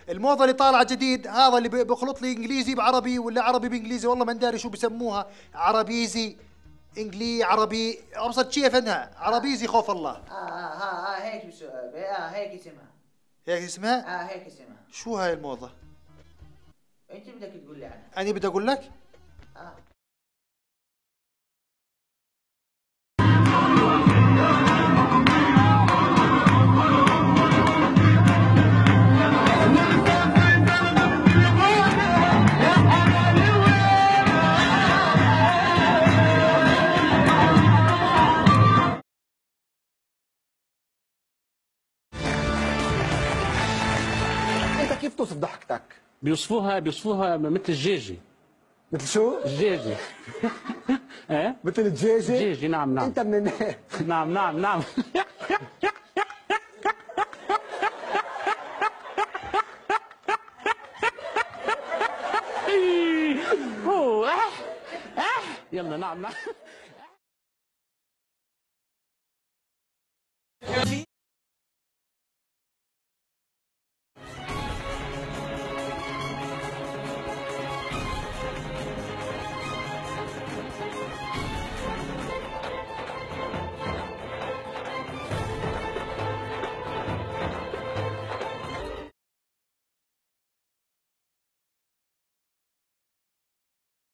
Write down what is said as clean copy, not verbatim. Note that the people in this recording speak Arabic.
الموضه اللي طالعه جديد هذا اللي بخلط لي انجليزي بعربي ولا عربي بانجليزي، والله ما نداري شو بسموها، عربيزي انجلي عربي، ابسط كيف انها عربيزي خوف الله. هيك هيك اسمها. هيك اسمها؟ هيك اسمها. شو هاي الموضه؟ انت بدك تقول لي عنها. انا بدي اقول لك؟ انت كيف توصف ضحكتك؟ بيوصفوها مثل الجيجي. مثل شو؟ الجيجي. ايه؟ مثل الدجاجة؟ الجيجي، نعم. انت من نعم. يلا نعم.